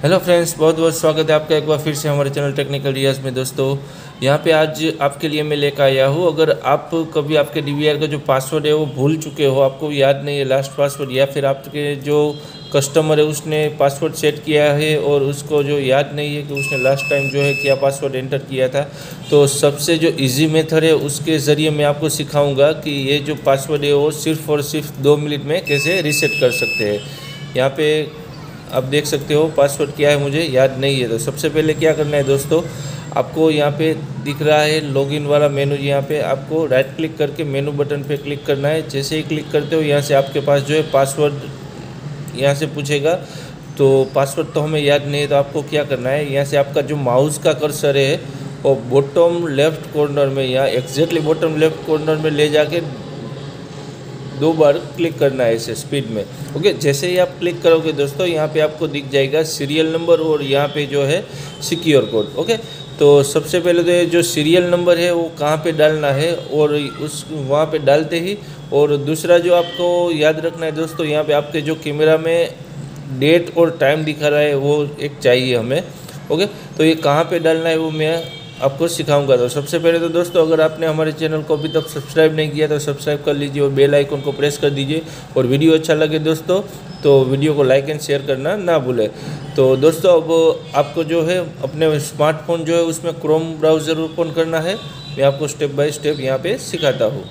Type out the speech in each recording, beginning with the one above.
Hello friends, बहुत बहुत स्वागत है आपका एक बार फिर से हमारे चैनल टेक्निकल रियाज में। दोस्तों यहाँ पे आज आपके लिए मैं लेकर आया हूँ। अगर आप कभी आपके डीवीआर का जो पासवर्ड है वो भूल चुके हो, आपको याद नहीं है लास्ट पासवर्ड, या फिर आपके जो कस्टमर है उसने पासवर्ड सेट किया है और उसको जो याद नहीं है कि उसने लास्ट टाइम जो है क्या पासवर्ड एंटर किया था, तो सबसे जो इजी मेथड है उसके ज़रिए मैं आपको सिखाऊंगा कि ये जो पासवर्ड है वो सिर्फ़ और सिर्फ 2 मिनट में कैसे रीसेट कर सकते हैं। यहाँ पे आप देख सकते हो पासवर्ड क्या है, मुझे याद नहीं है। तो सबसे पहले क्या करना है दोस्तों, आपको यहाँ पे दिख रहा है लॉगिन वाला मेनू, यहाँ पे आपको राइट क्लिक करके मेनू बटन पे क्लिक करना है। जैसे ही क्लिक करते हो यहाँ से आपके पास जो है पासवर्ड यहाँ से पूछेगा। तो पासवर्ड तो हमें याद नहीं है, तो आपको क्या करना है, यहाँ से आपका जो माउस का कर्सर है वो बॉटम लेफ्ट कॉर्नर में, यहाँ एग्जैक्टली बॉटम लेफ्ट कॉर्नर में ले जाके 2 बार क्लिक करना है ऐसे स्पीड में। ओके, जैसे ही आप क्लिक करोगे दोस्तों यहाँ पे आपको दिख जाएगा सीरियल नंबर और यहाँ पे जो है सिक्योर कोड। ओके, तो सबसे पहले तो ये जो सीरियल नंबर है वो कहाँ पे डालना है और उस वहाँ पे डालते ही, और दूसरा जो आपको याद रखना है दोस्तों, यहाँ पे आपके जो कैमरा में डेट और टाइम दिखा रहा है वो एक चाहिए हमें। ओके, तो ये कहाँ पे डालना है वो मैं आपको सिखाऊंगा। तो सबसे पहले तो दोस्तों, अगर आपने हमारे चैनल को अभी तक सब्सक्राइब नहीं किया तो सब्सक्राइब कर लीजिए और बेल आइकन को प्रेस कर दीजिए। और वीडियो अच्छा लगे दोस्तों तो वीडियो को लाइक एंड शेयर करना ना भूलें। तो दोस्तों अब आपको जो है अपने स्मार्टफोन जो है उसमें क्रोम ब्राउज़र ओपन करना है। मैं आपको स्टेप बाय स्टेप यहाँ पे सिखाता हूँ।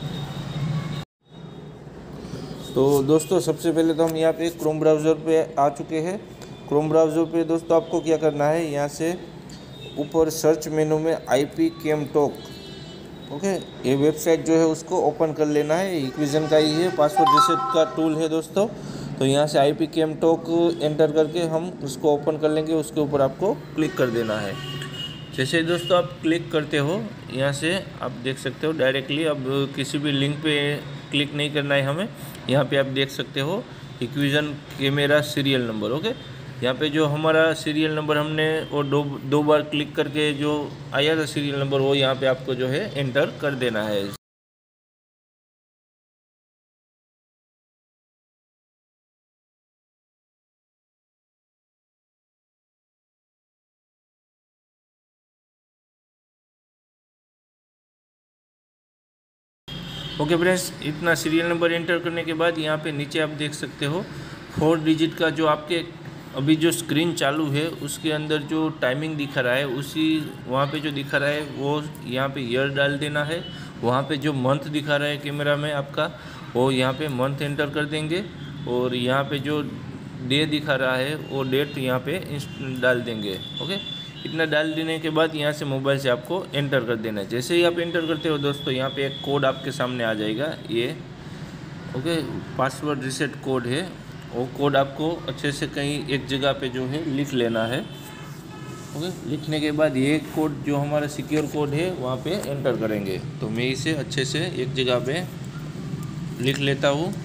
तो दोस्तों सबसे पहले तो हम यहाँ पे क्रोम ब्राउज़र पे आ चुके हैं। क्रोम ब्राउज़र पे दोस्तों आपको क्या करना है, यहाँ से ऊपर सर्च मेनू में IPCamTalk, ओके, ये वेबसाइट जो है उसको ओपन कर लेना है। इक्विजन का ही है, पासवर्ड रीसेट का टूल है दोस्तों। तो यहाँ से IPCamTalk एंटर करके हम उसको ओपन कर लेंगे। उसके ऊपर आपको क्लिक कर देना है। जैसे ही दोस्तों आप क्लिक करते हो यहाँ से आप देख सकते हो डायरेक्टली, अब किसी भी लिंक पे क्लिक नहीं करना है हमें। यहाँ पे आप देख सकते हो इक्विजन कैमरा सीरियल नंबर। ओके, यहाँ पे जो हमारा सीरियल नंबर हमने वो दो बार क्लिक करके जो आया था सीरियल नंबर, वो यहाँ पे आपको जो है एंटर कर देना है। ओके फ्रेंड्स, इतना सीरियल नंबर एंटर करने के बाद यहाँ पे नीचे आप देख सकते हो 4 डिजिट का जो आपके अभी जो स्क्रीन चालू है उसके अंदर जो टाइमिंग दिखा रहा है, उसी वहाँ पे जो दिखा रहा है वो यहाँ पे ईयर डाल देना है। वहाँ पे जो मंथ दिखा रहा है कैमरा में आपका, वो यहाँ पे मंथ एंटर कर देंगे। और यहाँ पे जो डे दिखा रहा है वो डेट यहाँ पे डाल देंगे। ओके, इतना डाल देने के बाद यहाँ से मोबाइल से आपको एंटर कर देना है। जैसे ही आप एंटर करते हो दोस्तों यहाँ पे एक कोड आपके सामने आ जाएगा, ये ओके पासवर्ड रीसेट कोड है। वो कोड आपको अच्छे से कहीं एक जगह पे जो है लिख लेना है। ओके, लिखने के बाद ये कोड जो हमारा सिक्योर कोड है वहाँ पे एंटर करेंगे। तो मैं इसे अच्छे से एक जगह पे लिख लेता हूँ।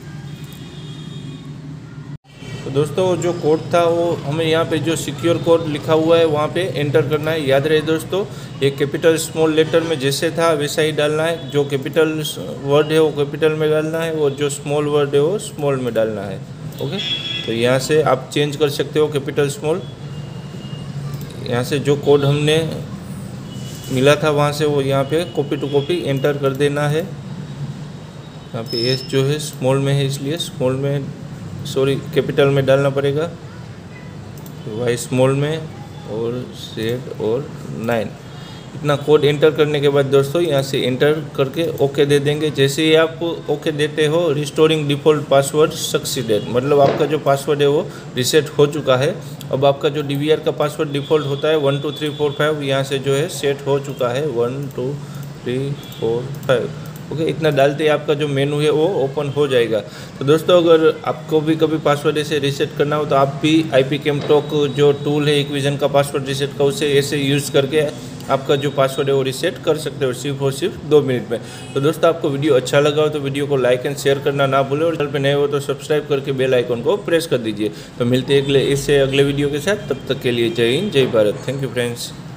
तो दोस्तों जो कोड था वो हमें यहाँ पे जो सिक्योर कोड लिखा हुआ है वहाँ पे एंटर करना है। याद रहे दोस्तों, ये कैपिटल स्मॉल लेटर में जैसे था वैसा ही डालना है। जो कैपिटल वर्ड है वो कैपिटल में डालना है और जो स्मॉल वर्ड है वो स्मॉल में डालना है। ओके, तो यहाँ से आप चेंज कर सकते हो कैपिटल स्मॉल। यहाँ से जो कोड हमने मिला था वहाँ से वो यहाँ पे कॉपी टू कॉपी एंटर कर देना है। यहाँ पे एस जो है स्मॉल में है इसलिए स्मॉल में, सॉरी कैपिटल में डालना पड़ेगा। वाई स्मॉल में और Z और 9, इतना कोड एंटर करने के बाद दोस्तों यहाँ से एंटर करके ओके दे देंगे। जैसे ही आप ओके देते हो, रिस्टोरिंग डिफ़ॉल्ट पासवर्ड सक्सीडेड, मतलब आपका जो पासवर्ड है वो रीसेट हो चुका है। अब आपका जो डीवीआर का पासवर्ड डिफ़ॉल्ट होता है 1 2 3 4 5 यहाँ से जो है सेट हो चुका है 1 2 3 4 5। ओके, इतना डालते ही आपका जो मेनू है वो ओपन हो जाएगा। तो दोस्तों अगर आपको भी कभी पासवर्ड ऐसे रीसेट करना हो तो आप भी IPCamTalk जो टूल है इक्विजन का पासवर्ड रीसेट का, उसे ऐसे यूज़ करके आपका जो पासवर्ड है वो रीसेट कर सकते हो सिर्फ और सिर्फ 2 मिनट में। तो दोस्तों आपको वीडियो अच्छा लगा हो तो वीडियो को लाइक एंड शेयर करना ना भूलें और चैनल पे नए हो तो सब्सक्राइब करके बेल आइकन को प्रेस कर दीजिए। तो मिलते हैं इससे अगले वीडियो के साथ, तब तक के लिए जय हिंद जय भारत। Thank you friends.